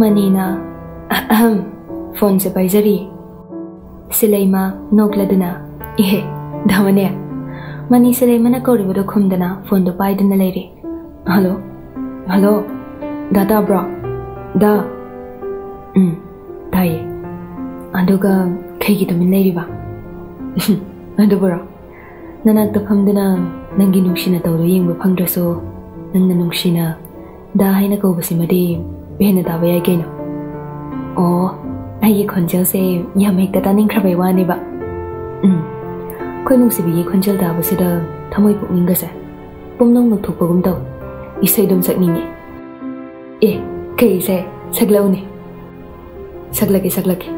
Manina phone se paizari Sileima nokladuna ihe dhamane Mani Sileima na kauribudo khumdana phone do paidana leiri hello hello dada bro da dai aduga kaigi to min leiri ba adu bro nanak to phamdana nangi nungshina tawdo yengba phangdraso nangna nungshina da haina ko basimadi behna da baya gaino oh ai khonjel se yamai ta taning khrabai wani ba khoi nungsibi khonjel da basida thamoi pukning ga sa pumnong nok thokpagum taw isai dum sakninge kai se saglauni saglake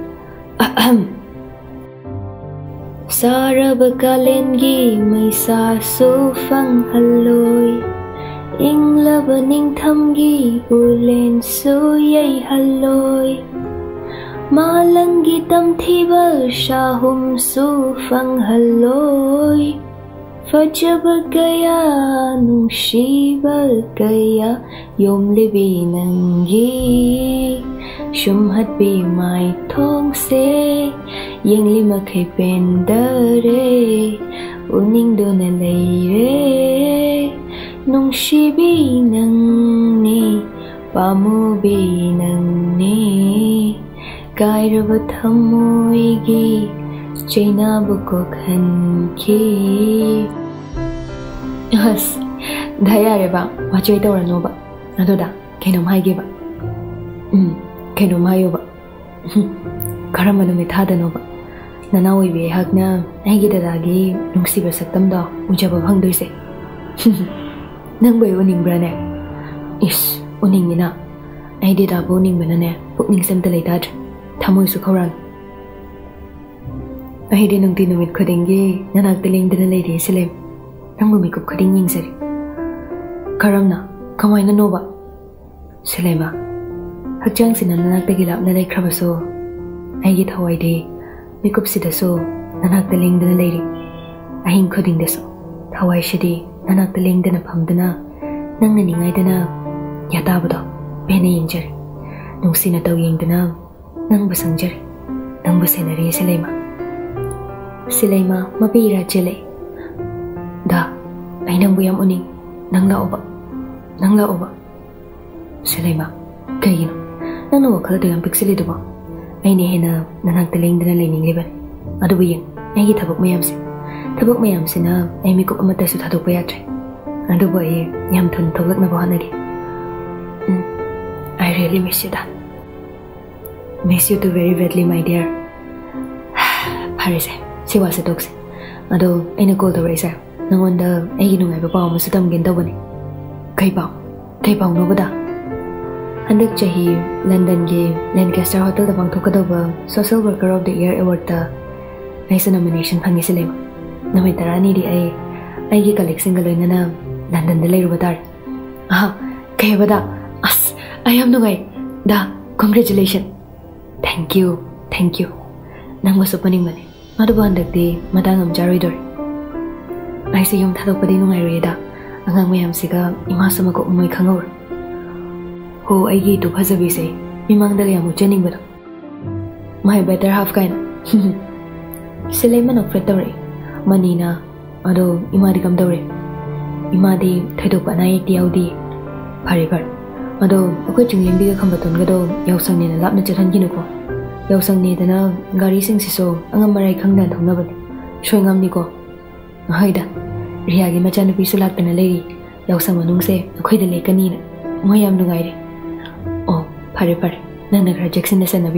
sarab kalengi mai sa so phang halloi inglab ningthamgi ulen so yai halloi malangi tamthiba shahum so phang halloi fajaba gaya nungshiba gaya yomlibi nangi shumhat bi mai thong se yengli makai pendare uning do na leire nungshibi nangni pamubi nangni kairaba thamoigi chaina buko khanki has daya re ba wachoi tawrano ba adoda kenom haige ba kenom hayo ba karamanu mi thadano ba nana oibe hakna aigi dadagi nungsiba saktam da ujaba phangdoise nang bai uning brane is uning ni na ai de da bo ning bana ne pukning sem ta leita thamoi su khawran ai de nung ti numit khodingi nanak teleng dana leiri silem nang mi kup khoding ning sari karamna kamai na no ba Sileima hakjang sin nanak tagi lap na lai khrabaso ai gi thawai de mi kup sida so nanak teleng dana leiri ahing khoding de so thawai shidi nanak teleng dana phamdana nang na ningai dana yata bado bene yinjari nungsina taw yengdana nang basangjari nang basenari Sileima mapira chele da ai nang buyam uning nang la oba Sileima kayino nang wakal de yam pixeli do ba ai ne hena nanak teleng dana lening leban adu buyeng ai gi thabak mayam sina ai mi ko amata su thadok ya tre adu boy yam thun tholak na ba nagi I really miss you, Dad. Miss you too very badly, my dear. Paris, she was a dog. Although I know the racer, no wonder I know I have a sudden gentleman. Kaipao, no bada. And the Jahi, London Gay, Lancaster Hotel, the Bangkokadova, Social Worker of the Year Award, nice nomination, Pangi Sileima. No matter any day, I get a single in London, the later with her. Kaibada. I am no way. Da, congratulations. Thank you. Nang was opening money. Madaban the Madame Jaridor. I see you Tado Padino Ireda, Angang Mayam Siga, Imasamako Moy Kangor. Ho, I get to Pasavise, Imangdaliamu Jenning. My better half kind. Sileima of Fretore, Manina, Ado Imadicam Dore. Imadi, Tedopana, Diaudi, Paribar. Ado akwai chingling biga khambaton gado yausang ne lapna chathan ginu ko yausang ne dana gari sing siso angam marai khangdan thongna bani shoingam ni ko haida riya gi macha nupi su laktana leiri yausang manung se akhoi de lekani na moyam nungai re oh pare nang nagra jackson ne sanabi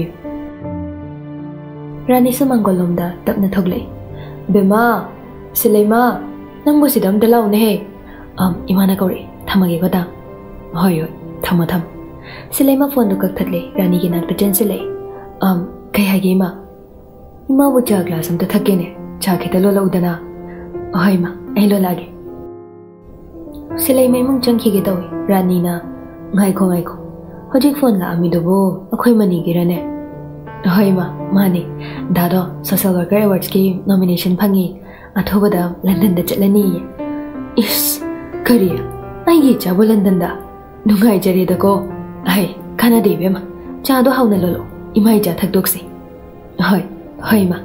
rani su mangolom da tapna thoglei bema Sileima nang bo sidam dalau ne he imana kaure thamage ko da hoy Tham Sileima phone do kakthale rani gi nak ta chen sile kai hage ma ima bu cha glass am ta thake ne cha khita lo udana ahai ma ai lo lage Sileima mung chang khige dawi rani na ngai ko hojik phone la ami do bo akhoi mani gi rane ahai ma mani dado social worker awards ki nomination phangi athoba da London da chalani is kariya ai gi cha bo London da Nungai jari da ko ai kana de bema Chado hauna lolo. Imai ja thak doksi. Hoi, hoi ma.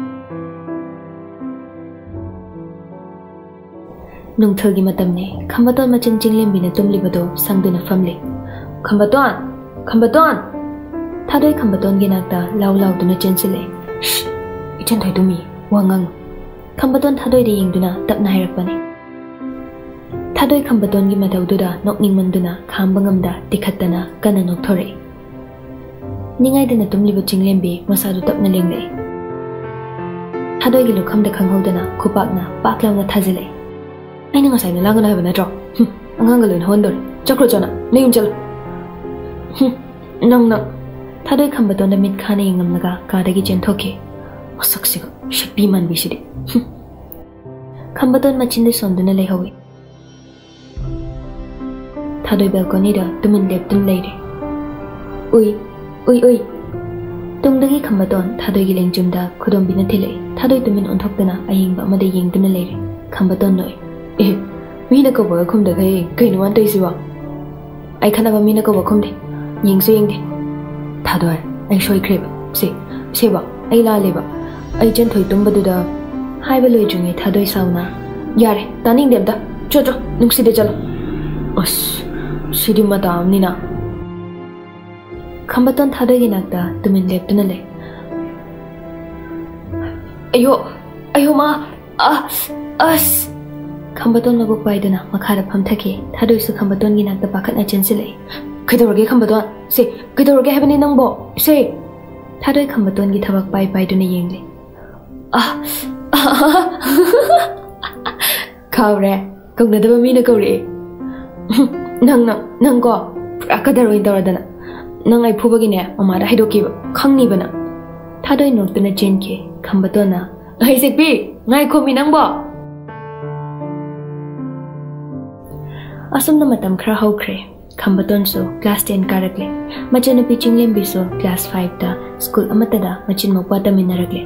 Nung thogi matamne Khambaton machin Chinglem bina tumlibado sangduna famle. Khambaton. Thadoi Khambaton ginakta lau duna chensile. Shh. Ichan thoi tumi wangang. Khambaton thadoi de yingduna tapna hairakpani. Thadoi Khambaton gi mataududa nokning manduna khambangamda tikhattana kana nokthore. Ningai dana tumliba Chinglem bi masadu tapna lengle. Thadoi gi lokhamda khanghodana khupakna paklawna thajile. Aina ngasai na langana haba natro. Angang galun hondor. Chakro chana. Nayum chalo. Nang. Thadoi Khambaton da mit khana yingamnaga kadagi chenthoke. Masaksiga shakpi man bishide. Khambaton machinde sonduna lehawi. Thadoi balcony da tumin leptun leire. Ui. Tungdagi Khambaton thadoi gi lengjumda khodombina thile. Thadoi tumin onthoktana ayingba amada yengduna leire. Khambaton noi. Mina ko ba khum da kai nuan tai siwa. Ai khana ba mina ko ba khum de. Yingsu yingde. Thadoi ai shoi kreba. Se ba ai la le ba. Ai chen thoi tumba du da. Hai ba loi junge thadoi sauna. Yare taning dem da. Cho nungsi de chalo. As sidi mata nina. Khambaton thadoi gi nakta tumin leptuna le. Ayo ma. As Khambaton mabuk paiduna makhara phamthaki thadoi su Khambaton gi nakta pakhatna chensile. Kaidorge Khambaton se kaidorge habani nangbo se thadoi Khambaton gi thabak paiduna yengle. Khaure kongna daba mina kaure. Nang ko akadaro indaradana. Nang ai phubagi ne amara haidoki khangni bana. Thadoi noktuna chenke Khambatona ai sekbi ngai khomi nangbo. Asumna matam khra hokre Khambaton so class 10 karakle machanupi Chinglem bi so class 5 da school amatada machin mokwa taminarakle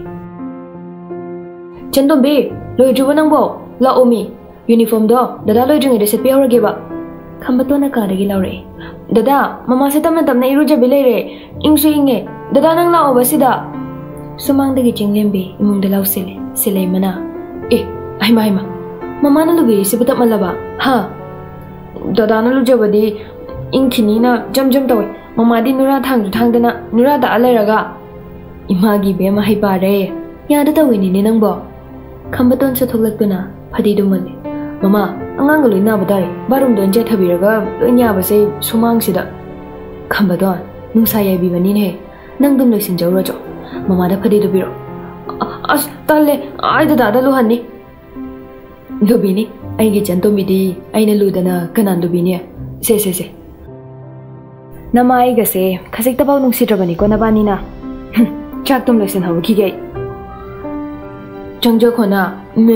Chandom be loi juwa nangbo la omi uniform do dada loi jungi de se peorage ba Khambatona karagi laure dada mama se tamna iruja bilere ingsu inge dada nang la obasida sumangdagi Chinglem bi imungda lausile Sileima na aima mama na lubi se butak malaba ha Dada na lujabadi inkini na jam tawe mamadi nura thangdana nura da aleraga imagi be ma hai pare ya da tawini ni nangbo Khambaton sa thoglakuna phadi dumale mama angang loi na badare barum don je thabiraga loinya base sumang sida Khambaton nungsa yai bi bani ne nang dum loisin jawro jo mama da phadi dubiro as talle ai da luhanni lubini Aigi chantomidi aina ludana kanan dubini se Nama aiga se khasik tabaw nung sidrabani ko nabani na chak tum loisin hawu ki gay Changjo khona me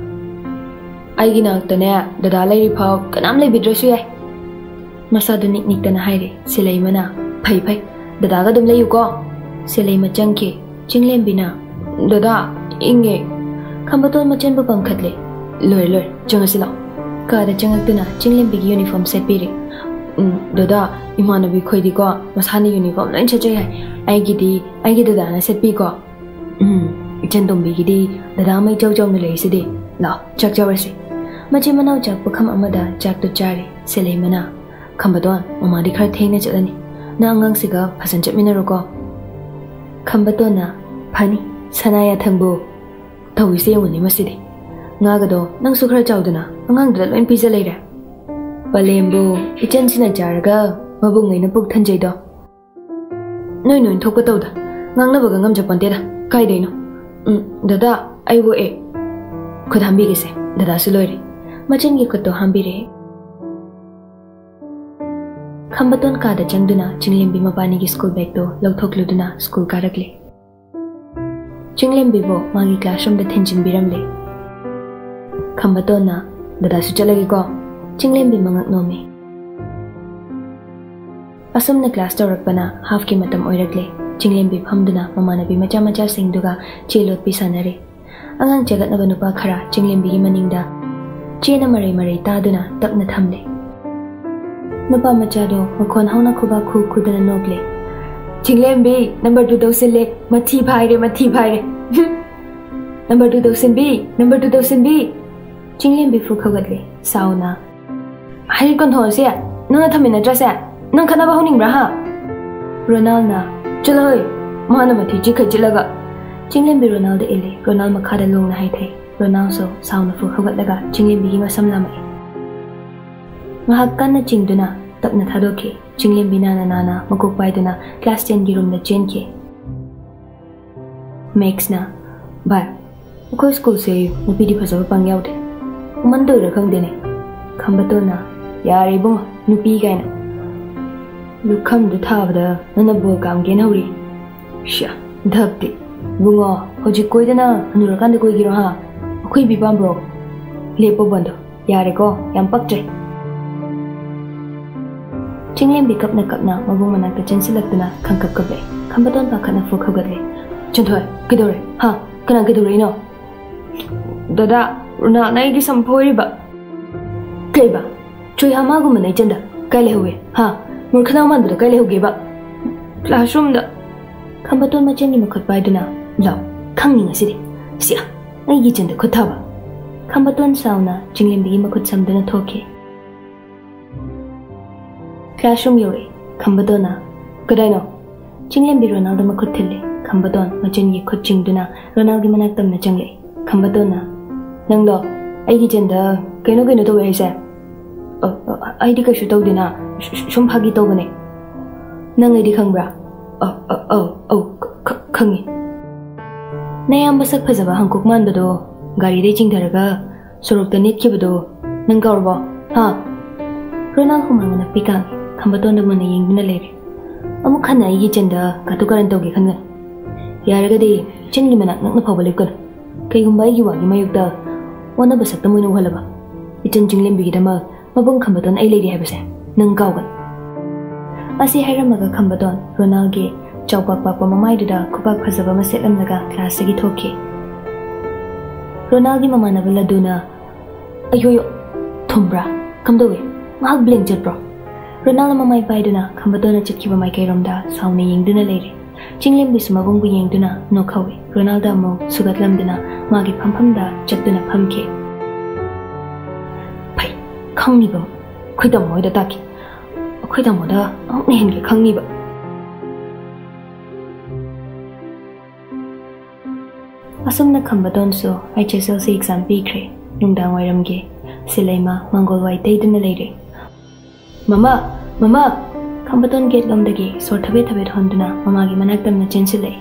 Aigi naktane dada lai ripaw kanam lai bidrasu yai Masa du nik tana haire Sileima na phai dada ga dum lai ko Sileima changke Chinglem bina dada inge Khambaton machan bu pangkhatle Loi jangasila kada jangaktuna Chinglem big uniform set piri dada imanabi khoidi ko masani uniform lain chajai aigi dada na set pi ko ichandom bi gidi dada mai jaw na lei sidi la chak jawarsi machi manau chak pukham amada chak tu chari Sileima na Khambaton mamadi khar theina chalani na angang siga phasan chapminaro ko Khambaton na phani sanaya thangbo thawise woni masidi Ngagado nang sukhra chawduna angang dal loin pizza leira Palembo ichan sina jarga mabung ngai na puk thanjai do Noi thokpa tawda ngang na baga ngam japante da kai deino dada ai wo khud hambi gese dada su loire machan gi khud to hambi re Khambaton ka da changduna Chinglem bi mapani gi school bag to lawthokluduna school karakle Chinglem bi bo magi classroom da thenjin biramle Khambaton na dada su chalagi ko Chinglem bi mangak nomi Asum na class tawrakpana half ki matam oiragle Chinglem bi phamduna mamana bi macha singduga chelot pi sanare angang jagat na banupa khara Chinglem bi maningda chena marai taduna tapna thamle nupa macha do makhon hauna khuba khudana nogle Chinglembi number 2 thousand le mathi bhaire number 2 thousand B Chinglembi fu khagatli sauna Hari kon those ya nang thamina drasa nang khana ba honing bra ha Ronald na chalo hoy mana mathi ji khajilaga Chinglembi Ronald ele Ronald makhada long na hai thai Ronald so sauna fu khagatlaga Chinglembi gi masam lamai Mahakkan na chingduna tapna thadoke Chinglembi nana makok paiduna class 10 gi room na chenke Max na ba ko school se nupidi phasaba pang yaude umando ra khangde ne khambato na yare bo nupi gaina lukham du thabada nana bo kam ge nauri sha dhapti bungo hoji koidana anura kan de koi giro ha khoi bi bam bro lepo bando yare ko yam paktre Chinglembi kapna mabung manak ta chensilaktuna khangkap kabe khambaton pa khana fu khagadle chunthoi kidore ha kana kidore no Dada runa nai gi samphoi ba kai ba chui hama gu manai chanda kai le huwe ha mur khana man da kai le huge ba classroom da khambaton ma chen ni makhat pai duna law khangni ngasi de sia ai gi chanda khotha ba khambaton sauna Chinglembi gi makhat samdana thoke classroom yore khambatona kadaino Chinglembi Ronald makhat thille khambaton machen gi khot chingduna Ronald gi manak tamna changle khambatona nangdo ai gi chenda kaino to we sa ai di ka shu taw dina shum phagi taw bane nang ai di khangbra khangi nayam basak phajaba hangkok man bado gari de chingdaraga sorok ta net kibado nang kawrbo ha Ronald humana pikang khambaton da mana yengduna lere amu khana ai gi chenda ka to karan tawge khanga yaraga de chengi mana nakna phawba lepkan kai gumbai gi wagi mayukta wana basak tamoy no halaba ichen Chinglembi gi dama mabung khambaton ai lady habase nang kawgan asi hairamaga khambaton Ronald ge chawpak pakpa mamai da kupak phajaba ma selam laga class gi thoke Ronald gi mamana bala duna ayoyo thombra kamdowe mahak blink jatbro Ronald mamai paiduna khambaton na chitkiba mai kairomda sauni yengduna lere Chinglembi sumabung bu yengduna no khawi Ronald da mo sugatlamduna magi phamda chatduna phamke pai khangni ba khoidam moi da taki khoidam mo da ne hen ge khangni ba asumna khambaton so HSLC exam pikre nungdang wairamge Sileima mangol wai teiduna lere Mama khambaton gate gamdagi sor thabe thonduna mama gi manak tamna chensile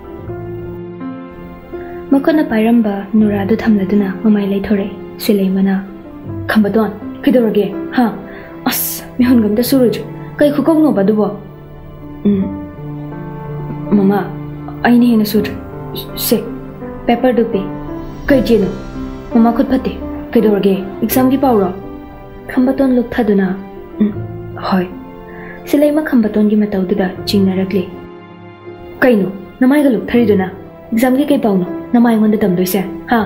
makona pairamba nuradu thamladuna mamai laithore Sileima na khambaton kidorge ha as mihon gamda suruj kai khukong no badubo mama aini hena sur se paper dupe kai jeno mama khut phate kidorge exam gi pawro khambaton luk thaduna Hoy Sileima khambaton gi matawda chingnarakle kaino namai ga luk thariduna exam gi kai pawno namai ngonda tamdoise ha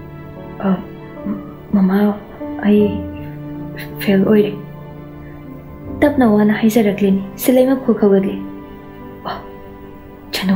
mama ai fail oire tapna wana haisarakle ni Sileima khokhawadle chano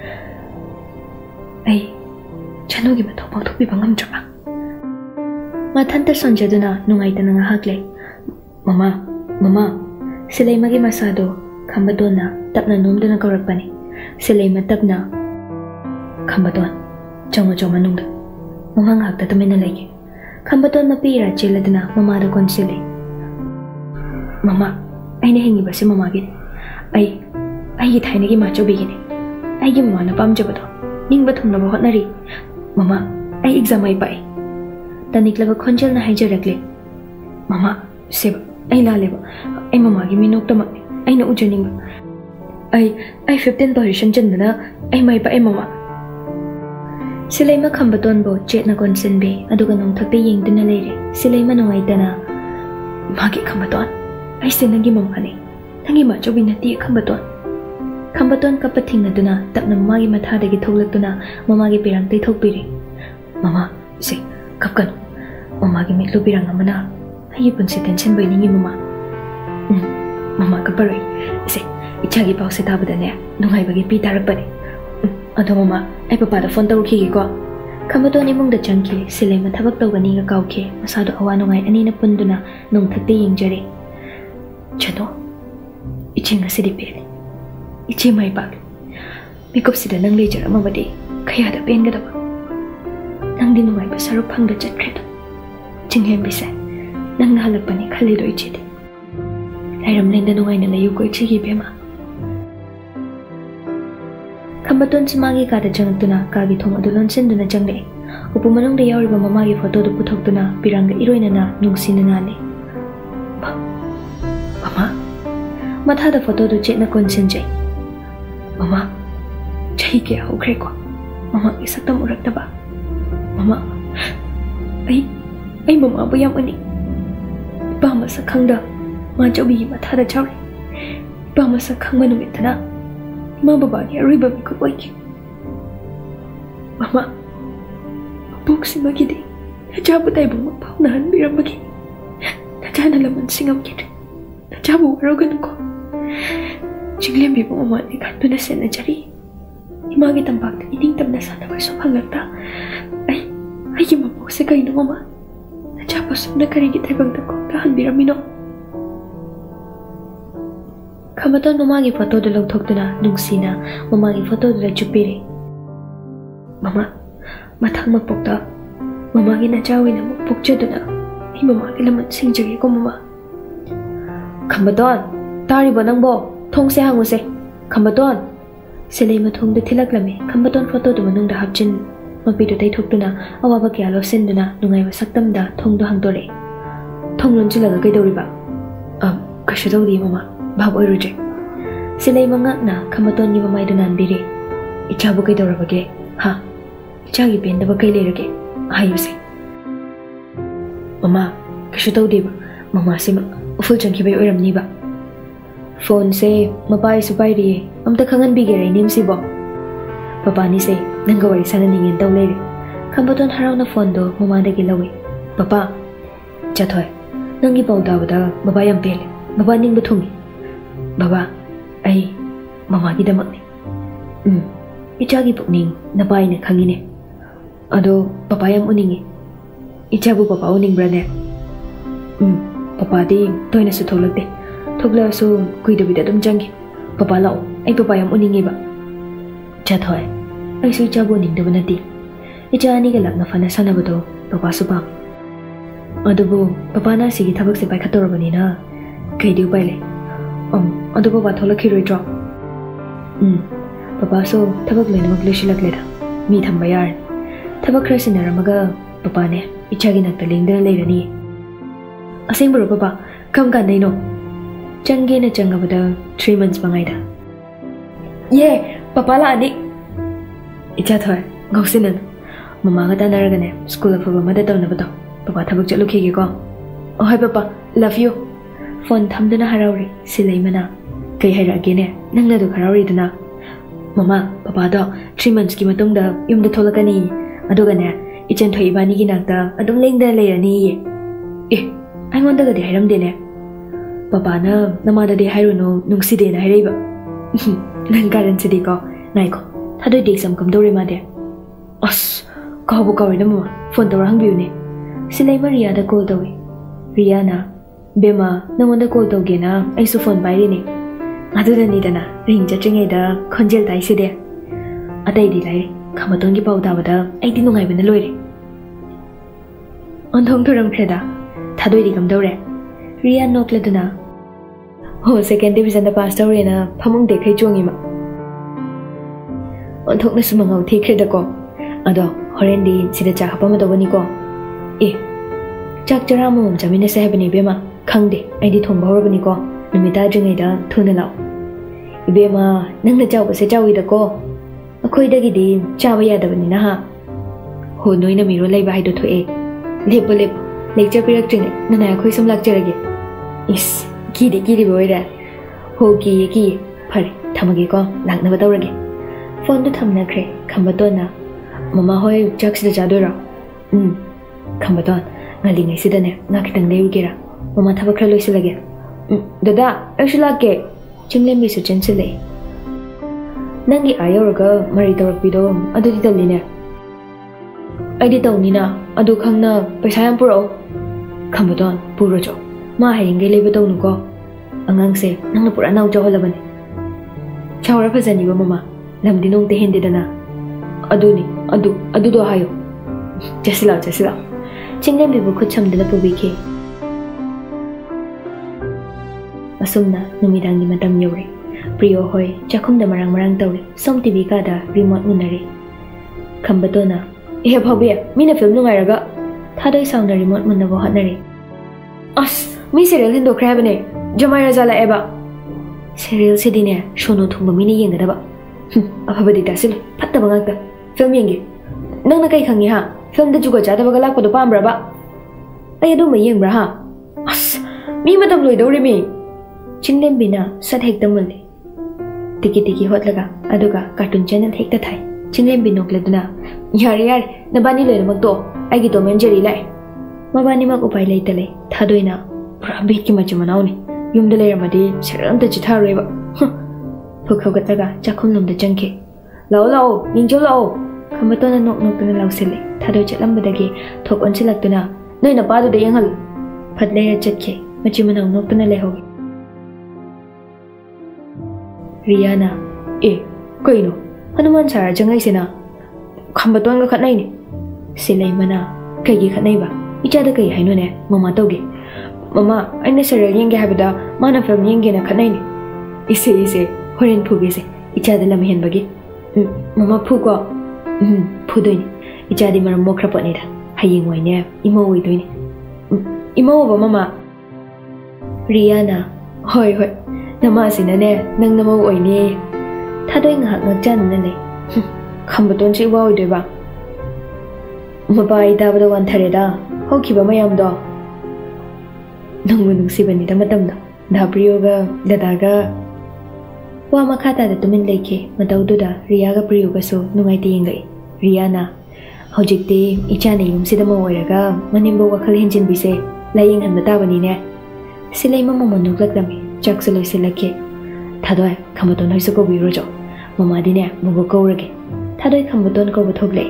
ai chano gi mathaw pawthokpi bangam jaba mathanta sonjaduna nungaitana nga hakle Mama, Sileima gi masado khambaton na tapna nomduna kaurakpani Sileima tapna khambaton choma nungda mama ngakta tamena lagi khambaton mapira cheladuna mama da konsile mama aina hengi base mama gi ai gi thaina gi macho bigine ai gi mama na pamjabado ningba thumna ba hotnari mama ai exam ai pai taniklaba khonjal na haijarakle mama seba ai laleba ai mama gi minok tamak ai na ujaning ai 15% chandana ai mai pa ai mama Sileima khambaton bo chetna konsen be aduga nong thakte yengduna lere Sileima nongai dana magi khambaton ai senangi mama ne thangi ma chobi nati khambaton kapathing aduna tapna magi matha dagi thoglakuna mama gi pirang tei thokpiri mama se kapkan mama gi mitlu pirang amana ai punsi tension bai ningi mama kaparoi se ichagi pause tabadane nungai bagi pi tarakpani ado mama ai papa da phone tawki ko khambaton imung da changki Sileima thabak tawgani ga kawke masado awa nungai ani na punduna nung thakte yingjare chado iching asidi pele ichi mai bak pickup sida nang lejar amabadi khaya da pen ga da nang di nungai ba saru phang da chatkre chinghem bisa nang na halakpani khali do ichi de lairam lenda nungai na layu ko ichi gi bema Khambaton simagi ka da jangtuna ka gi thong adulon sinduna jangle upu manung da yawri ba mama gi photo du puthoktuna piranga iroina na nungsina na le mama matha da photo du chena konsen jai mama chai ke hokre ko mama gi saktam urakta ba mama ai mama bu yam ani ba ma sakhangda ma jobi matha da chawri ba ma sakhang manu mitana Ma baba ni ariba mi ko wake. Mama, boxi magidi. Najabu tay bu mapaunahan biram magi. Najana laman singam kid. Najabu arogan ko. Jinglem bi mama ni kanto na sen najari. Imagi tampak ining tam na sana ba so panglagta. Ay yung maboxi kayo no mama. Najabu sum na karigi tay bang tako tahan biram mino. Khambaton mamagi photo du logthokduna nungsina mamagi photo du chupire mama mathang mapokta mamagi na chawi na pokchaduna hi mamagi laman singjage ko mama Khambaton tari ba nangbo thongse hanguse Khambaton Sileima thongda thilaklame Khambaton photo du manung da hapchin mapi du tai thokduna awaba kya lo senduna nungai ba saktam da thongdu hangdore thonglon chilaga kaidoriba kashadodi mama Bab oiruje Sileima ngakna Khambaton ni mamai dunan biri ichabu kai dorabage ha ichagi benda ba kai lerage ayuse mama kashu tawdi ba mama se uful changki bai oiram ni ba phone se mapai su pai ri amta khangan bi ge rai nim si bo papa ni se nanga wari sana ni ngin taw lere Khambaton harauna phone do mama da gi lawi papa chathoi nangi pawda bada baba yam pele baba ning bu thungi Baba, ay mama ki damak ni. Ichagi pukning napai na khangine. Ado papa yam uningi. Ichabu papa uning brane. Papa di toy na su tholak de. Thokla su kui dobida dum jangi. Papa lao ay papa yam uningi ba. Cha thoy. Ay su ichabu uning do banati. Ichani ga lak na fana sana bado papa su pam. Ado bu papa na sigi thabak se pai khatorabani na. Kai diu pai le. Ado papa tholaki roi drop. Papa so thabak lena magleshi lagleda. Mi thamba yar. Thabak khra sinaramaga papa ne ichagi nakta lengdana leirani. Asing baro papa kam kan nei no. Change na changabada 3 months bangai da. Ye papa la ani. Icha thoy gausinan. Mama ga tanaraga ne school of mama da tawna bado. Papa thabak chaluki ge ko. Oh hi papa love you. Phone thamdana harauri Sileima na kai hairage ne nangna du harauri dana mama papa do 3 months ki matung da yum da tholakani aduga ne ichen thoi bani gi nakta adum lengda leirani ye ai ngonda ga de hairam de ne papa na nama da de hairu no nungsi de na hairaiba nang karan sidi ko nai ko thadoi de sam kam dori ma de as ka bu ka wi na mama phone to rang biu ne Sileima Ria da call dawi Ria na Bema, no one the call dogena, I so phone by any. Other than it, ring judging a congeal dice there. A day delay, come a donkey bow davada, I didn't know even a lawyer. On tongue to ram creda, Tadoi come dore. Ria no cledana. Oh, second division the pastor in a pamung de kajongima. On tongue the sumang take credico. Ado, horrendi, see the chapamado. Jack Jaramo, Jamina Sabini Bema. Khangde ai di thong bawrabani ko numita jingai da thuna law ibema nangna chaw se chawi da ko akhoi da gi di chawa ya da bani na ha ho noina miro lai bai do thoe lep lecture pirak ching na na akhoi sum lecture ge is ki di boy da ho ki phare thamage ko lakna ba dawrage phone du thamna khre Khambaton na mama hoi jax da jadoi ra Khambaton ngali ngai sidane na kitang deu gira Mama thabak khra loisilage. Dada, aishu lake. Chinglembi su chensile. Nangi ayoraga mari tawrakpido adudi talline. Aidi tawnina adu khangna paisa yam puro. Khambadon puro jo. Ma hayinge leba tawnuko. Angangse nangna pura naw joholabane. Chawra phajaniba mama. Lamdi nong te hendidana. Adu do hayo. Jasila. Chinglembi bu khut chamdana pubike. Asumna numidangi matam yore. Priyo hoy chakhumda marang tawri. Som TV kada remote munare. Khambatona e bhabe mina film nungairaga thadai sound remote munna bo hatnare. As mi serial hindo krabane jamai razala eba. Serial sidine shono thumba mini yengadaba. Abhabadi tasil phatta bangakta film yenge. Nangna kai khangi ha film da juga jada baga lakpa do pambra ba. Ai adu mai yengbra ha. As mi matam loi dawri mi. Chinglembina sat hekta mulle. Tiki hotlaga aduga cartoon channel hekta thai. Chinglembi nokleduna yare nabani loimak to aigi to menjeri lai. Mabani mak upai leitale thadoina pura bit ki machu manauni. Yumda leiramadi seramta chithareba. Phukhogatlaga chakhumlomda changke. Lao ninjo lao. Khambatona nokna lausile. Thadoi chatlambadagi thok onsilaktuna noina padu de yangal. Phatleya chatke machu manau nokna lehogi. Riana, koino, Hanuman Sara jangai sina. Khambaton ga khatnai ni. Sileima na kai gi khatnai ba. Ichada kai haino ne mama toge. Mama, aina serial yenge habida mana film yenge na khatnai ni. Ise horen phuge se. Ichada lam hen bagi. Mama phuko. Phudoi. Ichadi maram mokra patni da. Hayeng wai ne imo wai doi ni. Imo ba mama. Riana, hoi. Nama sinane nang nama oi ni. Thadoi ngak jan nane. Khambaton chi wa oi de ba. Mabai da ba wan thare da. Hokiba mayam do. Nangmu nungsibani da matam da. Da priyo ga dadaga wa makhata da tumin leke mataudu da Riya ga priyo ga so nungai te yengai. Riana hojikte ichane yumsida ma oiraga manimbo wakhal henjin bise laying han bata bani ne. Sileima mama nuklakdami chaksu loisilake. Thadoi Khambaton hoisu ko birojo. Mama dine mugo kaurage. Thadoi Khambaton ko bathogle.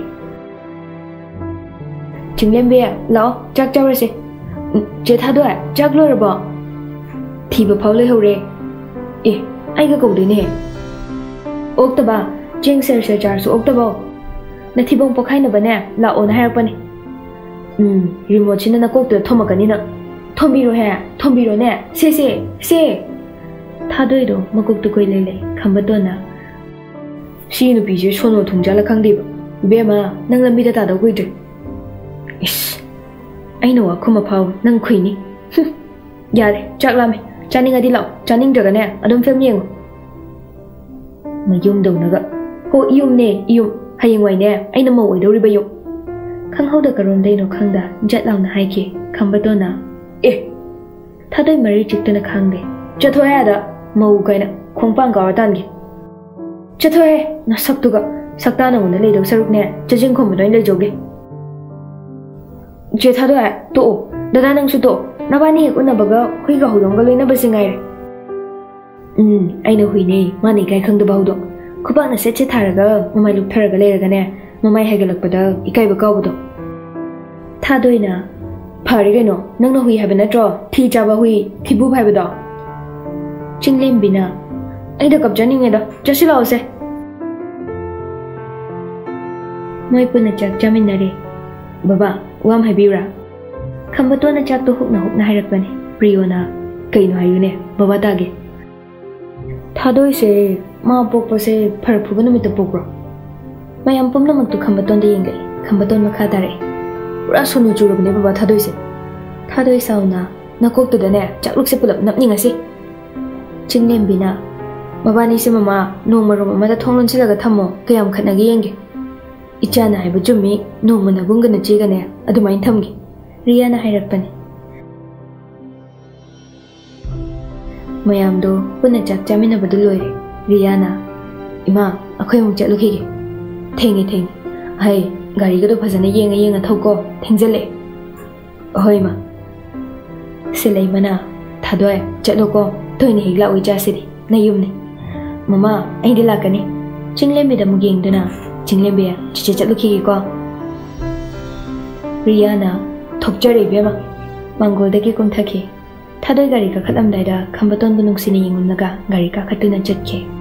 Chinglembe lao chak chawrase. Je thadoi chak loraba. Thiba phaule hore. Ai ga kawde ne. Oktaba jeng ser char su oktaba. Na thibong pakhaina bane la on hayak bane. Remote china na kokto thomakani na. Thombiro ne. Se. Thadoi do makuk to koi lele Khambatona. Si nu bije chono thungjala khangdeba. Bema nang lambi da da goide. Is. Ai no akuma phau nang khuini. Yare chaklame. Chaning adi law. Chaning daga ne adum film yeng. Mayum do naga. Ho iyum ne iyum. Hayeng wai ne ai na mo oi dori bayum. Khang hau da karon dai no khangda jat law na haike Khambatona. Thadoi mari chiktuna khangde. Chathoya da mau kaina khongpang ka tan gi. Chathoe na saktuga saktana ngone leido sarukne chajing khom doi le joge. Je thadoi to dada nang su to nabani ek una baga hui ga hulong ga loina basingai re. Aina hui ne mani kai khangda baudo. Khuba na se che tharaga mamai luk tharaga le raga ne mamai hagalakpada ikai ba kawdo. Thadoi na Parigano, Nana hui have a draw, tea java hui, Kibu have a dog. Chinglembina, I took up Johnny Meda, Joshua say. My punachak jaminare. Baba, Wam Habira. Khambatona chak to hook na harakbani, Priona, Kaino Hayune, Baba Dage. Thadoi say, Ma Popo say, Parapuganum the Pogro. My ampumnamak to Khambaton the Ingle, Khambaton Makatare. Rasunu jurub ne baba thadoi sauna nakok to dane chakluk se pulap napning ase Chinglembina mabani se mama no marum amada thonglon silaga thamo kayam khatnagi yenge ichana haibu jummi no mana bungana jigane adumain thamgi Riana hairakpani mayamdo puna chak chamina badu loire Riana ima akhoi mung chatlukhige thengi hai gari ga do phajana yenga thauko thengjale hoi ma Sileima na thadoi chatlo ko toini higla oi ja sidi nayumne mama ai de lakani chinglembe da mugeng duna chinglembe chiche chatluki ko Riana thokjare bema mangol dagi kumthaki thadoi gari ka khalam daida khambaton bunung sini yingum naga gari ka khatuna chatke